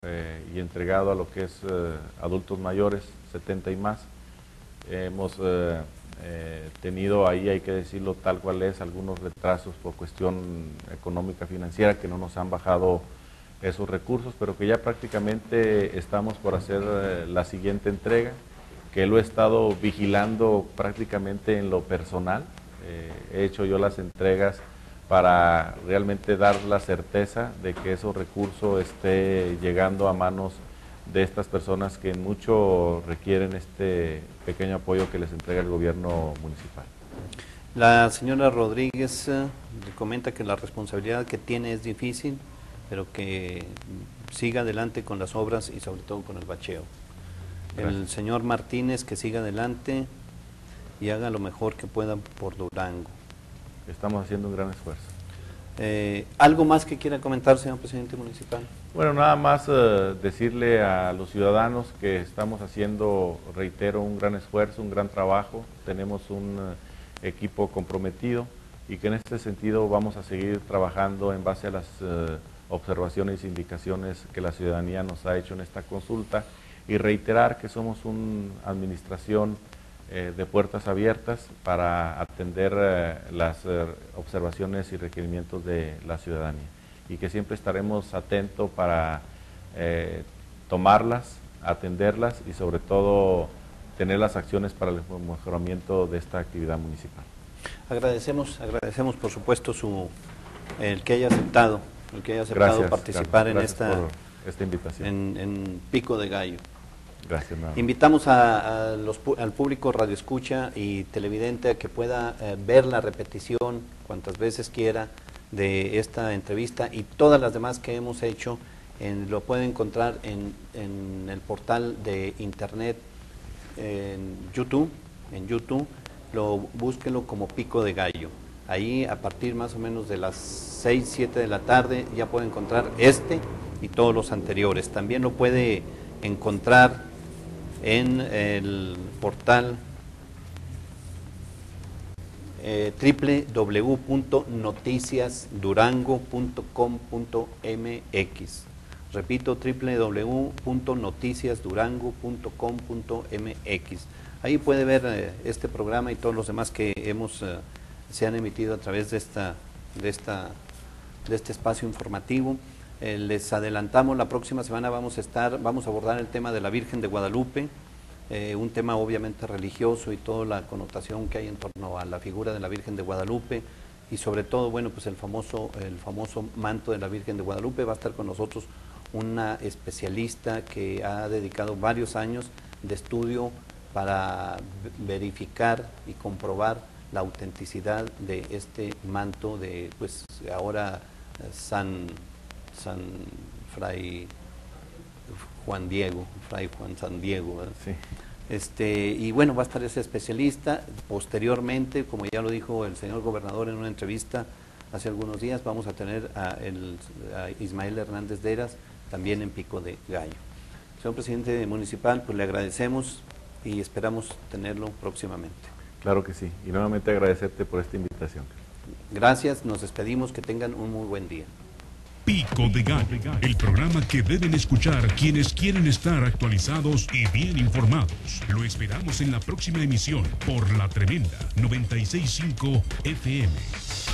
y entregado a lo que es adultos mayores, 70 y más. Hemos tenido ahí, hay que decirlo tal cual es, algunos retrasos por cuestión económica financiera que no nos han bajado esos recursos, pero que ya prácticamente estamos por hacer la siguiente entrega, que lo he estado vigilando prácticamente en lo personal. He hecho yo las entregas para realmente dar la certeza de que esos recursos esté llegando a manos de estas personas que mucho requieren este pequeño apoyo que les entrega el gobierno municipal. La señora Rodríguez comenta que la responsabilidad que tiene es difícil, pero que siga adelante con las obras y sobre todo con el bacheo. Gracias. El señor Martínez que siga adelante y haga lo mejor que pueda por Durango. Estamos haciendo un gran esfuerzo. ¿Algo más que quiera comentar, señor presidente municipal? Bueno, nada más decirle a los ciudadanos que estamos haciendo, reitero, un gran esfuerzo, un gran trabajo. Tenemos un equipo comprometido y que en este sentido vamos a seguir trabajando en base a las observaciones e indicaciones que la ciudadanía nos ha hecho en esta consulta y reiterar que somos una administración de puertas abiertas para atender las observaciones y requerimientos de la ciudadanía y que siempre estaremos atentos para tomarlas, atenderlas y sobre todo tener las acciones para el mejoramiento de esta actividad municipal. Agradecemos por supuesto el que haya aceptado, gracias, participar gracias en esta invitación. En Pico de Gallo. Gracias. Invitamos al público radioescucha y televidente a que pueda ver la repetición cuantas veces quiera de esta entrevista y todas las demás que hemos hecho. Lo puede encontrar en el portal de internet, en YouTube, búsquelo como Pico de Gallo. Ahí a partir más o menos de las 6, 7 de la tarde ya puede encontrar este y todos los anteriores. También lo puede encontrar en el portal www.noticiasdurango.com.mx. Repito, www.noticiasdurango.com.mx. Ahí puede ver este programa y todos los demás que se han emitido a través de este espacio informativo. Les adelantamos, la próxima semana vamos a abordar el tema de la Virgen de Guadalupe, un tema obviamente religioso y toda la connotación que hay en torno a la figura de la Virgen de Guadalupe y sobre todo, bueno, pues el famoso manto de la Virgen de Guadalupe. Va a estar con nosotros una especialista que ha dedicado varios años de estudio para verificar y comprobar la autenticidad de este manto de, pues ahora Fray Juan San Diego, sí. Y bueno, va a estar ese especialista. Posteriormente, como ya lo dijo el señor gobernador en una entrevista hace algunos días, vamos a tener a Ismael Hernández de Heras, también en Pico de Gallo. Señor presidente municipal, pues le agradecemos y esperamos tenerlo próximamente. Claro que sí, y nuevamente agradecerte por esta invitación. Gracias, nos despedimos, que tengan un muy buen día. Pico de Gallo, el programa que deben escuchar quienes quieren estar actualizados y bien informados. Lo esperamos en la próxima emisión por La Tremenda 96.5 FM.